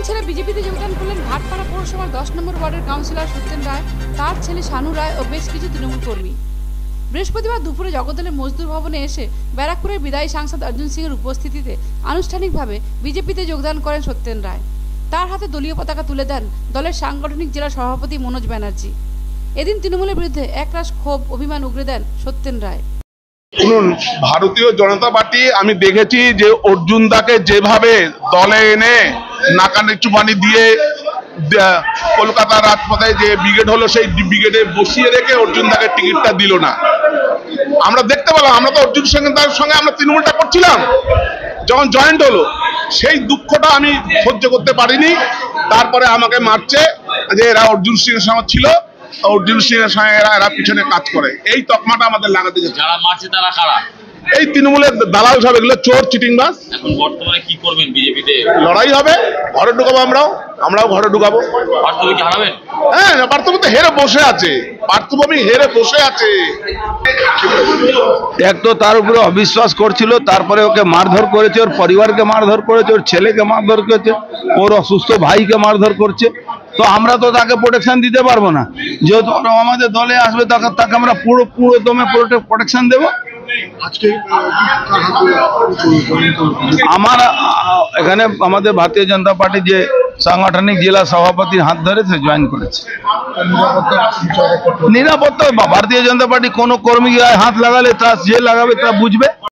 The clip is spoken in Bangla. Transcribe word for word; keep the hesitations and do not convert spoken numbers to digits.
ছেড়ে বিজেপিতে যোগদান করলেন ভাটপাড়া পৌরসভার দশ নম্বর ওয়ার্ডের কাউন্সিলর সত্যেন রায়, তার ছেলে শানু রায় ও বেশ কিছু তৃণমূল কর্মী। বৃহস্পতিবার দুপুরে জগদ্দলের মজদুর ভবনে এসে ব্যারাকপুরের বিদায়ী সাংসদ অর্জুন সিংয়ের উপস্থিতিতে আনুষ্ঠানিকভাবে বিজেপিতে যোগদান করেন সত্যেন রায়। তার হাতে দলীয় পতাকা তুলে দেন দলের সাংগঠনিক জেলা সভাপতি মনোজ ব্যানার্জি। এদিন তৃণমূলের বিরুদ্ধে একরাশ ক্ষোভ অভিমান উগরে দেন সত্যেন রায়। শুনুন, ভারতীয় জনতা পার্টি আমি দেখেছি যে অর্জুন দাকে যেভাবে দলে এনে নাকানি চুপানি দিয়ে কলকাতা রাজপথে যে ব্রিগেড হলো সেই ব্রিগেডে বসিয়ে রেখে অর্জুন দাকে টিকিটটা দিল না। আমরা দেখতে পেলাম, আমরা তো অর্জুন সিং এর সঙ্গে আমরা তৃণমূলটা করছিলাম, যখন জয়েন্ট হলো সেই দুঃখটা আমি সহ্য করতে পারিনি। তারপরে আমাকে মারছে যে এরা অর্জুন সিং এর সঙ্গে ছিল, অর্জুন সিং এর সঙ্গে এরা এরা পিছনে কাজ করে, এই তকমাটা আমাদের লাগাতে গেছে। যারা মারছে তারা কারা? এই তৃণমূলের দালাল সব, এগুলো চোর চিটিংবাজ। এখন বর্তমানে কি করবেন? বিজেপিতে লড়াই হবে, ঘরে ঢুকাবো, আমরাও আমরাও ঘরে ঢুকাবো। পার্থকে কি হারাবেন? হ্যাঁ, পার্থভূমি তো হেরে বসে আছে, পার্থভূমি হেরে বসে আছে। এক তো তার উপরে অবিশ্বাস করছিল, তারপরে ওকে মারধর করেছে, ওর পরিবারকে মারধর করেছে, ওর ছেলেকে মারধর করেছে, ওর অসুস্থ ভাইকে মারধর করছে। তো আমরা তো তাকে প্রোটেকশন দিতে পারবো না, যেহেতু আমাদের দলে আসবে তাকে তাকে আমরা পুরো পুরো দমে প্রোটেকশন দেবো। আমার এখানে আমাদের ভারতীয় জনতা পার্টি যে সাংগঠনিক জেলা সভাপতির হাত ধরে সে জয়েন করেছে। নিরাপত্তা ভারতীয় জনতা পার্টি কোনো কর্মী হাত লাগালে তা যে লাগাবে তা বুঝবে।